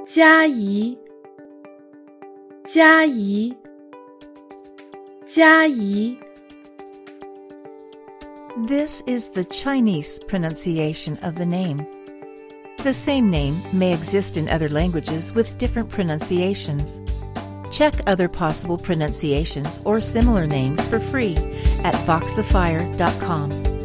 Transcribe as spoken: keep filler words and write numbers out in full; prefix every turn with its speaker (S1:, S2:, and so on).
S1: Jiā-Yí, Jiayi, Jiayi.
S2: This is the Chinese pronunciation of the name. The same name may exist in other languages with different pronunciations. Check other possible pronunciations or similar names for free at voxifier dot com.